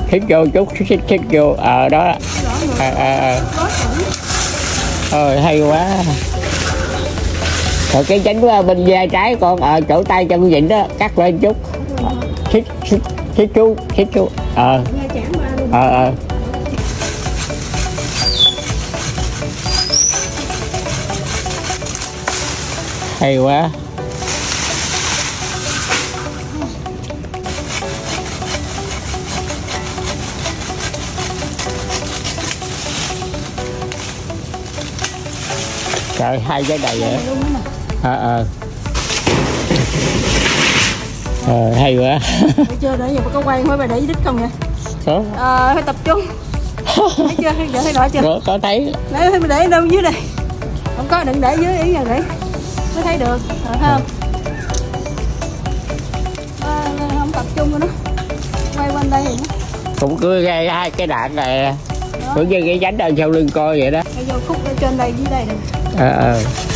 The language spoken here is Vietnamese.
Xích vô chút, xích vô, đó. Hay quá. Rồi cái chánh của bên vai trái con, chỗ tay chân vịnh đó, cắt lên chút. Xích chú. Hay quá. Trời, 2 cái đầy vậy. Hay quá. Thấy chưa, để giờ có quay mới bà để đít không vậy? Phải tập trung. Thấy chưa, thấy rõ chưa? Có thấy. Để mình để đâu dưới đây. Không có, đừng để dưới, ý là để mới thấy được, thấy không? Không tập trung rồi đó. Quay quanh đây thì cũng cứ gây 2 cái đạn này, cũng như cái nhánh ở sau lưng coi vậy đó. Vô khúc ở trên đây dưới đây nè.